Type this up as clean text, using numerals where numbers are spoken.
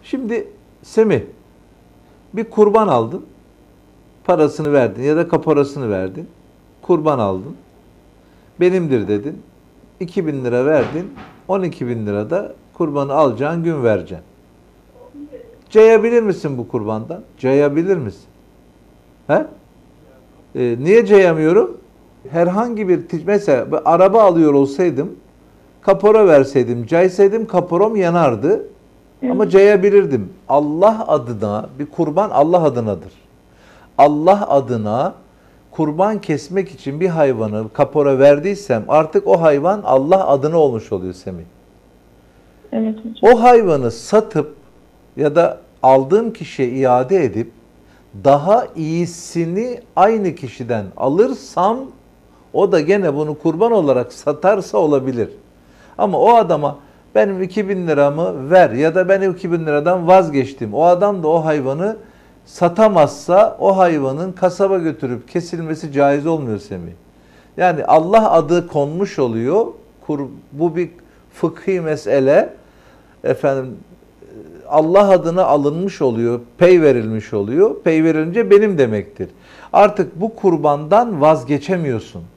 Şimdi Semih, bir kurban aldın, parasını verdin ya da kaporasını verdin, kurban aldın, benimdir dedin, 2.000 lira verdin, 12.000 lira da kurbanı alacağın gün vereceksin. Cayabilir misin bu kurbandan? Cayabilir misin? He? Niye cayamıyorum? Herhangi bir, mesela bir araba alıyor olsaydım, kapora verseydim, caysaydım kaporam yanardı. Ama cayabilirdim. Allah adına, bir kurban Allah adınadır. Allah adına kurban kesmek için bir hayvanı kapora verdiysem artık o hayvan Allah adına olmuş oluyor Semih. Evet hocam. O hayvanı satıp ya da aldığım kişiye iade edip daha iyisini aynı kişiden alırsam o da gene bunu kurban olarak satarsa olabilir. Ama o adama benim 2.000 liramı ver ya da ben 2.000 liradan vazgeçtim. O adam da o hayvanı satamazsa o hayvanın kasaba götürüp kesilmesi caiz olmuyor Semih. Yani Allah adı konmuş oluyor. Bu bir fıkhi mesele. Efendim Allah adına alınmış oluyor, pey verilmiş oluyor. Pey verilince benim demektir. Artık bu kurbandan vazgeçemiyorsun.